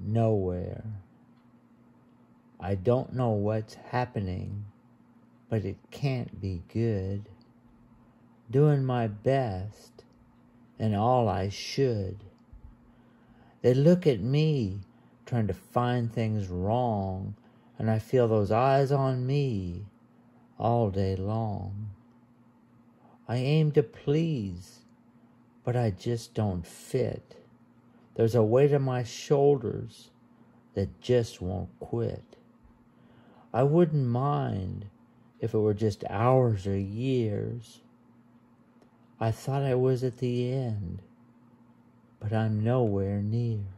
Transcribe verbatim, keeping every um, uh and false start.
nowhere. I don't know what's happening, but it can't be good. Doing my best and all I should. They look at me trying to find things wrong, and I feel those eyes on me all day long. I aim to please, but I just don't fit. There's a weight on my shoulders that just won't quit. I wouldn't mind if it were just hours or years. I thought I was at the end, but I'm nowhere near.